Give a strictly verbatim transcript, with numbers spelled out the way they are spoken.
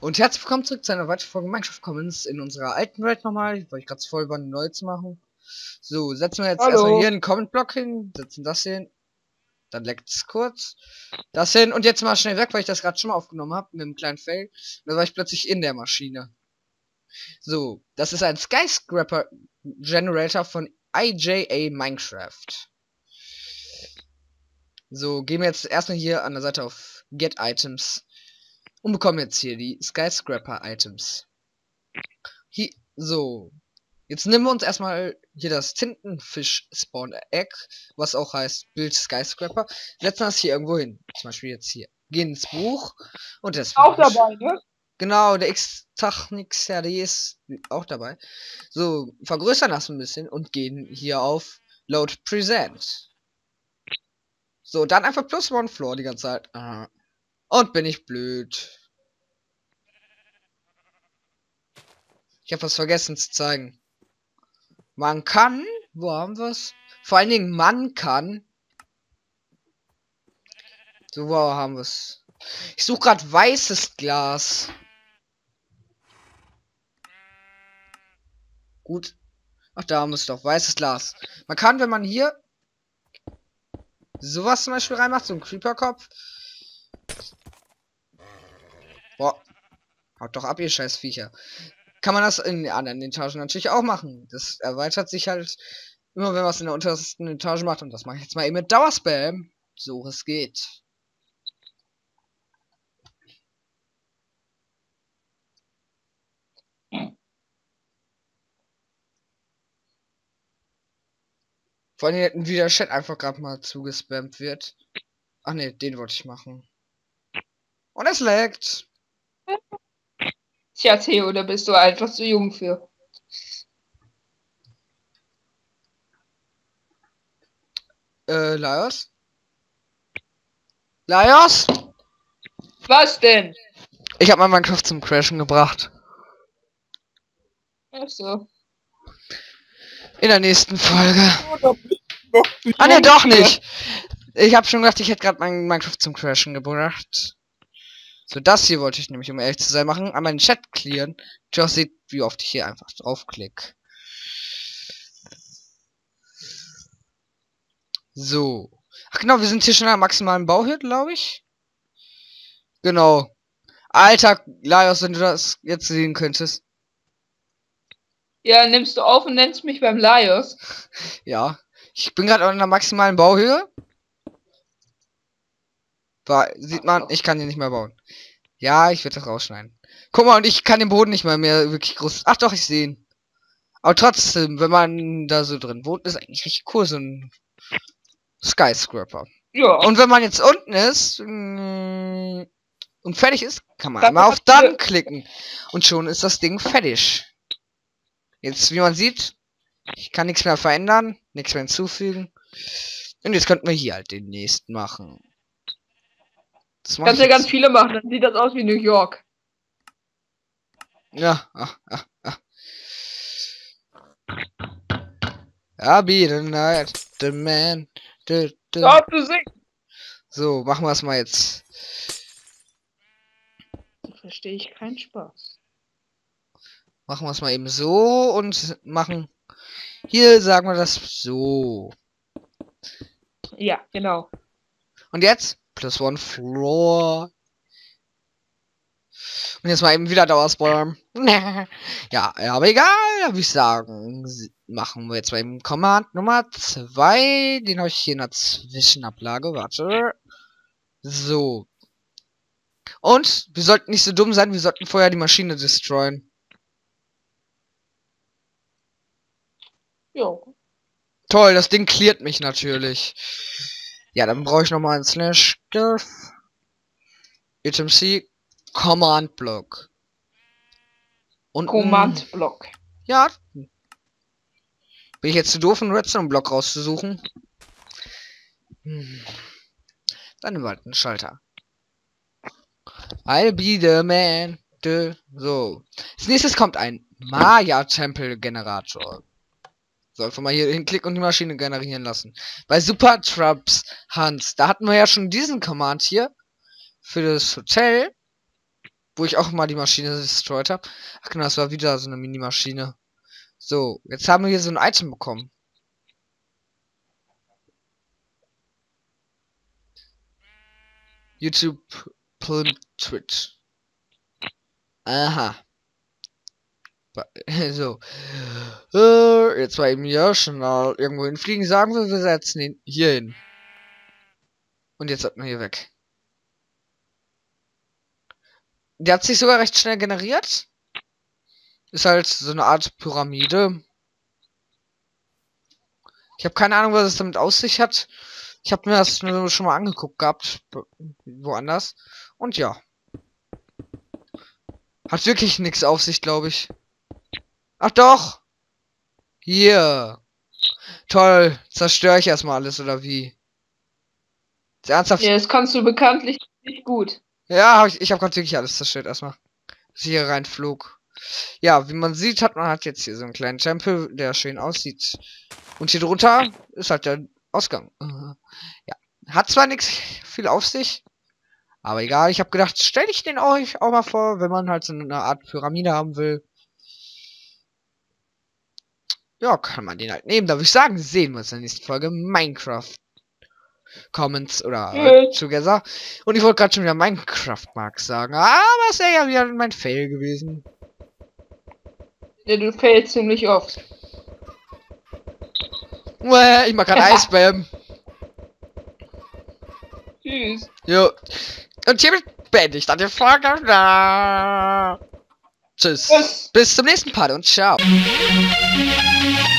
Und herzlich willkommen zurück zu einer weiteren Folge Minecraft Commons in unserer alten Welt nochmal. Ich wollte gerade voll über eine neue zu machen. So, setzen wir jetzt Hallo. erstmal hier einen Comment-Block hin, setzen das hin. Dann leckt es kurz. Das hin und jetzt mal schnell weg, weil ich das gerade schon mal aufgenommen habe mit einem kleinen Fail. Und da war ich plötzlich in der Maschine. So, das ist ein Skyscraper Generator von I J A Minecraft. So, gehen wir jetzt erstmal hier an der Seite auf Get Items. Und bekommen jetzt hier die Skyscraper Items. Hier, so. Jetzt nehmen wir uns erstmal hier das Tintenfisch Spawn Egg, was auch heißt Bild Skyscraper. Setzen das hier irgendwo hin. Zum Beispiel jetzt hier. Gehen ins Buch. Und das Auch dabei, ne? Genau, der X-Technics R D ist auch dabei. So, vergrößern das ein bisschen und gehen hier auf Load Present. So, dann einfach plus one floor die ganze Zeit. Aha. Und bin ich blöd. Ich habe was vergessen zu zeigen. Man kann, wo haben wir's? Vor allen Dingen man kann. So, wo haben wir's? Ich suche gerade weißes Glas. Gut. Ach, da haben wir es doch. Weißes Glas. Man kann, wenn man hier sowas zum Beispiel reinmacht, so ein Creeper-Kopf. Boah. Haut doch ab, ihr scheiß Viecher. Kann man das in den anderen Etagen natürlich auch machen. Das erweitert sich halt immer, wenn man es in der untersten Etage macht. Und das mache ich jetzt mal eben mit Dauerspam. So es geht. Vor allem, wie der Chat einfach gerade mal zugespammt wird. Ach ne, den wollte ich machen. Und es laggt. Tja, Theo, da bist du einfach zu jung für. Äh, Laios? Laios? Was denn? Ich habe mal Minecraft zum Crashen gebracht. Ach so. In der nächsten Folge. Oh, Ah ne, doch nicht. Ich habe schon gedacht, ich hätte gerade mein Minecraft zum Crashen gebracht. So, das hier wollte ich nämlich, um ehrlich zu sein, machen. Einmal den Chat clearen. Ich auch seht, wie oft ich hier einfach draufklicke. So. Ach genau, wir sind hier schon am maximalen Bauhöhe, glaube ich. Genau. Alter, Laios, wenn du das jetzt sehen könntest. Ja, nimmst du auf und nennst mich beim Laios. Ja. Ich bin gerade an der maximalen Bauhöhe. War, sieht man, ich kann hier nicht mehr bauen. Ja, ich werde das rausschneiden. Guck mal, und ich kann den Boden nicht mal mehr wirklich groß. Ach doch, ich sehe ihn. Aber trotzdem, wenn man da so drin wohnt, ist eigentlich richtig cool, so ein Skyscraper. Ja. Und wenn man jetzt unten ist mh, und fertig ist, kann man Dann einmal auf hast du- Dann klicken. Und schon ist das Ding fertig. Jetzt, wie man sieht, ich kann nichts mehr verändern, nichts mehr hinzufügen. Und jetzt könnten wir hier halt den nächsten machen. Das mach Kannst ich ja ganz jetzt. viele machen, dann sieht das aus wie New York. Ja, ah, ah, ah. I'll be the night, the man, the, the. Ja, du singst. So, machen wir es mal jetzt. Da verstehe ich keinen Spaß. Machen wir es mal eben so und machen. Hier sagen wir das so. Ja, genau. Und jetzt plus one floor. Und jetzt mal eben wieder Dauerspawn. Ja, ja, aber egal, würde ich sagen. Machen wir jetzt mal eben Command Nummer zwei. Den habe ich hier in der Zwischenablage. Warte. So. Und wir sollten nicht so dumm sein, wir sollten vorher die Maschine destroyen. Ja. Toll, das Ding cleart mich natürlich. Ja, dann brauche ich nochmal einen Slash Diff. Item C. Command Block. Und Command Block. ja. Bin ich jetzt zu doof, einen Redstone Block rauszusuchen? Hm. Dann nehmen wir halt einen Schalter. I'll be the man. The, so. Als nächstes kommt ein Maya-Tempel-Generator. So, einfach mal hier hinklicken und die Maschine generieren lassen. Bei Super Traps Hans, da hatten wir ja schon diesen Command hier. Für das Hotel. Wo ich auch mal die Maschine destroyed habe. Ach genau, das war wieder so eine Mini-Maschine. So, jetzt haben wir hier so ein Item bekommen. YouTube und Twitch. Aha. So. Äh, jetzt war eben ja schon mal irgendwo hinfliegen. Sagen wir, wir setzen ihn hier hin. Und jetzt sollten wir hier weg. Der hat sich sogar recht schnell generiert. Ist halt so eine Art Pyramide. Ich habe keine Ahnung, was es damit aus sich hat. Ich habe mir das nur schon mal angeguckt gehabt. Woanders. Und ja. Hat wirklich nichts auf sich, glaube ich. Ach doch! Hier! Toll! Zerstöre ich erstmal alles, oder wie? Ist ernsthaft? Ja, das kannst du bekanntlich nicht gut. Ja, hab ich, ich habe gerade wirklich alles zerstört erstmal. Dass ich hier reinflog. Ja, wie man sieht, hat man halt jetzt hier so einen kleinen Tempel, der schön aussieht. Und hier drunter ist halt der Ausgang. Ja. Hat zwar nichts viel auf sich, aber egal. Ich habe gedacht, stelle ich den euch auch mal vor, wenn man halt so eine Art Pyramide haben will. Ja, kann man den halt nehmen. Da würde ich sagen, sehen wir uns in der nächsten Folge Minecraft. Comments oder Ja. Together. Und ich wollte gerade schon wieder Minecraft Mark sagen, aber es wäre ja wieder mein Fail gewesen. Ja, du fällst ziemlich oft. Uäh, ich mag kein Eisbären. Tschüss. Jo. Und hiermit beende ich dann die Folge. Tschüss. Tschüss. Bis zum nächsten Part und ciao.